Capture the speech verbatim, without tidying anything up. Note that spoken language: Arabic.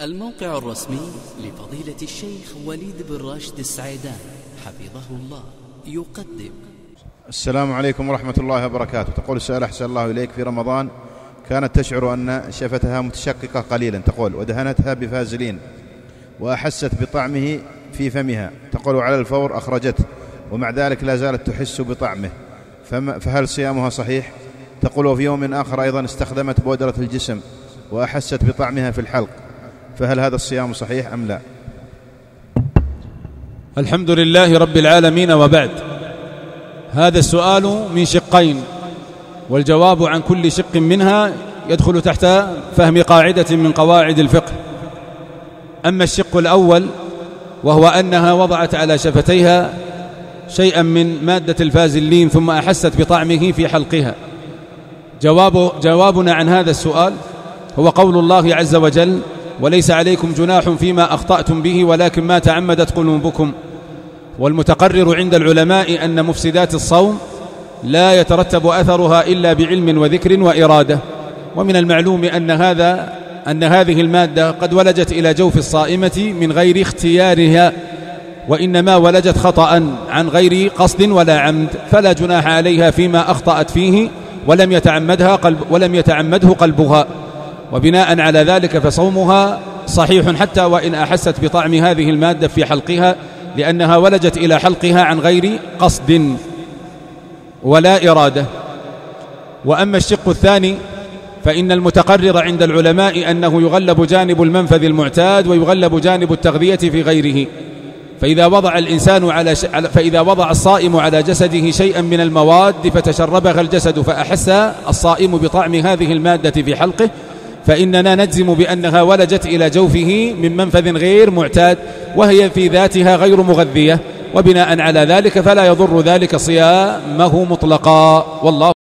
الموقع الرسمي لفضيلة الشيخ وليد بن راشد السعيدان حفظه الله يقدم. السلام عليكم ورحمة الله وبركاته. تقول السؤال: أحسن الله إليك، في رمضان كانت تشعر أن شفتها متشققة قليلا، تقول ودهنتها بفازلين وأحست بطعمه في فمها، تقول على الفور أخرجته ومع ذلك لا زالت تحس بطعمه، فهل صيامها صحيح؟ تقول وفي يوم آخر أيضا استخدمت بودرة الجسم وأحست بطعمها في الحلق، فهل هذا الصيام صحيح أم لا؟ الحمد لله رب العالمين، وبعد. هذا السؤال من شقين، والجواب عن كل شق منها يدخل تحت فهم قاعدة من قواعد الفقه. أما الشق الأول وهو أنها وضعت على شفتيها شيئا من مادة الفازلين ثم أحست بطعمه في حلقها، جواب جوابنا عن هذا السؤال هو قول الله عز وجل: وليس عليكم جناح فيما أخطأتم به ولكن ما تعمدت قلوبكم. والمتقرر عند العلماء أن مفسدات الصوم لا يترتب أثرها إلا بعلم وذكر وإرادة، ومن المعلوم أن هذا أن هذه المادة قد ولجت إلى جوف الصائمة من غير اختيارها، وإنما ولجت خطأ عن غير قصد ولا عمد، فلا جناح عليها فيما أخطأت فيه ولم يتعمدها قلب ولم يتعمده قلبها، وبناء على ذلك فصومها صحيح حتى وإن أحست بطعم هذه المادة في حلقها، لأنها ولجت إلى حلقها عن غير قصد ولا إرادة. وأما الشق الثاني فإن المتقرر عند العلماء أنه يغلب جانب المنفذ المعتاد ويغلب جانب التغذية في غيره، فإذا وضع الإنسان على ش... فإذا وضع الصائم على جسده شيئا من المواد فتشربها الجسد فأحس الصائم بطعم هذه المادة في حلقه، فإننا نجزم بأنها ولجت إلى جوفه من منفذ غير معتاد، وهي في ذاتها غير مغذية، وبناء على ذلك فلا يضر ذلك صيامه مطلقا، والله